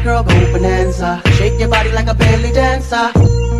girl, go bonanza. Shake your body like a belly dancer.